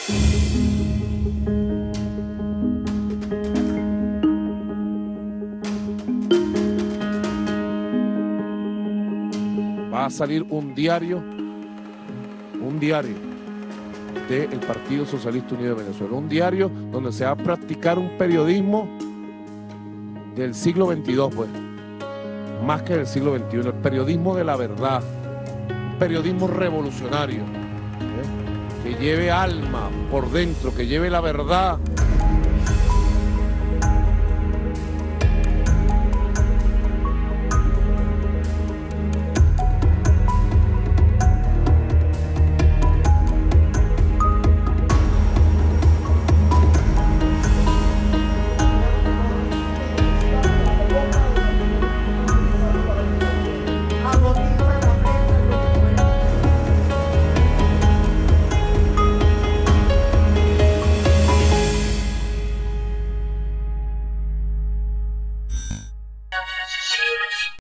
Va a salir un diario del Partido Socialista Unido de Venezuela, un diario donde se va a practicar un periodismo del siglo XXII, pues, más que del siglo XXI, el periodismo de la verdad, un periodismo revolucionario, que lleve alma por dentro, que lleve la verdad.